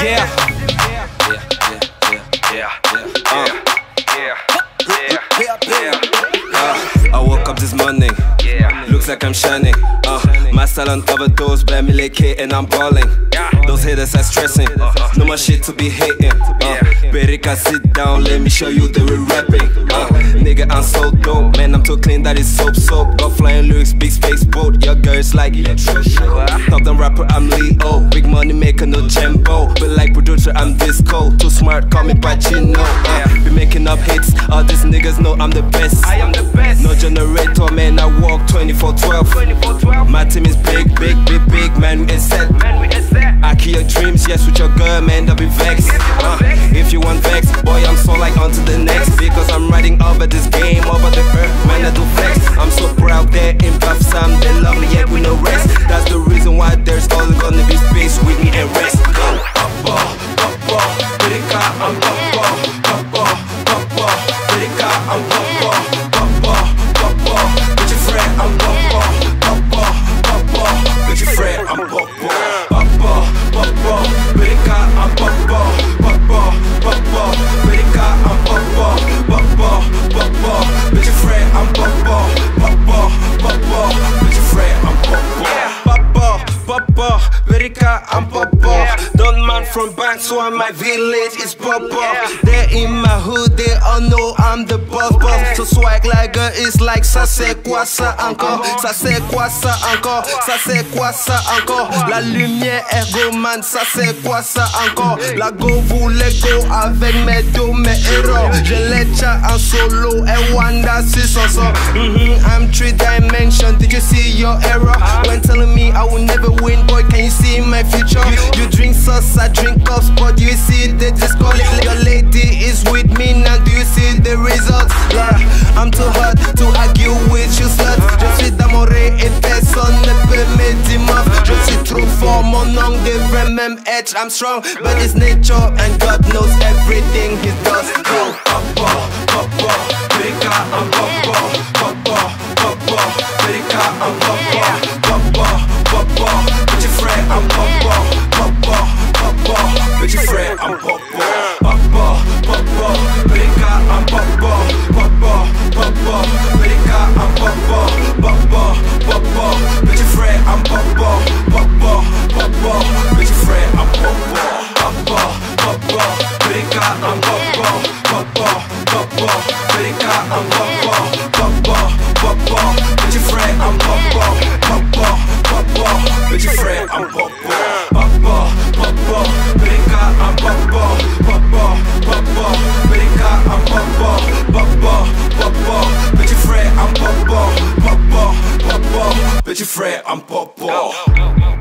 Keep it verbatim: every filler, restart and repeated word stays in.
Yeah. Yeah, yeah, yeah, yeah, yeah, yeah, yeah, yeah. I woke up this morning, Yeah. looks like I'm shining. Uh, my style on overdose, but me like it and I'm balling. Those haters are stressing, no more shit to be hating. Uh, Berika, sit down, let me show you the real rapping. Uh, nigga, I'm so dope, man, I'm too clean that it's soap soap. Got flying lyrics, big space boat, your girl's like top down rapper, I'm Leo. Big money maker, no Jembo. But like producer, I'm disco. Too smart, call me Pacino. Uh, be making up hits, all these niggas know I'm the best. I am the best. No generator, man, I walk twenty-four twelve. twenty-four twelve. My team is big, big, big, big, man, we is set. Man, we is set. I kill your dreams, yes, with your girl, man, don't be vexed. Uh, if you want vex, boy, I'm so like on to the next. Because I'm riding over this game, over the earth, man, I do flex. I'm so proud there in Puff Sam, they love me yet with no rest. That's the reason why there's always gonna be space with me and rest. Go, papa, papa, Berika, I'm papa, papa, papa, Berika, I'm papa, papa, papa, with your friend, I'm papa, papa, papa, with your friend, I'm papa, papa, papa, Berika, I'm papa, papa, papa, Berika, I'm papa, papa, papa, with your friend, I'm papa, papa, papa, with your friend, I'm papa, papa, papa, Berika, I'm papa. Don't man from bank, so on my village is papa. They're in my hood, they all know I'm the boss boss. So swag like a is like ça c'est quoi ça encore? Ça c'est quoi ça encore? Ça c'est quoi ça encore? La lumière ergoman, ça c'est quoi ça encore? La go voulait go avec mes dos, mes héros. Je l'ai déjà en solo et Wanda six on so. Mm-hmm, I'm three dimension, did you see your error? When telling me I will never win, boy, can you see my future? You drink sauce, I drink cups, but do you see the discord? Your lady is with me now, do you see the results? Yeah, I'm too hot to argue with you, slut. Je suis d'amour et personne ne peut me dire. Je suis trop fort, mon nom devrait même être I'm strong, but it's nature and God knows everything he does. Go, papa, papa, Berika, I'm papa, papa, papa, Berika, I'm papa, papa, papa, with your friend, I'm papa, papa, papa, with your friend, I'm papa, papa, papa, Berika, I'm papa, papa, papa, Berika, I'm papa, papa, papa, with your friend, I'm papa, papa, papa, with your friend, I'm papa, papa, papa, Berika, I'm papa, papa, papa, Berika, I'm papa, papa, papa, with your friend, I'm papa, papa, papa, with your friend, I'm papa, papa, papa, Berika, I'm papa, papa, papa, Berika, I'm papa, papa, papa, with your friend, I'm papa, papa, papa, with your friend, I'm papa.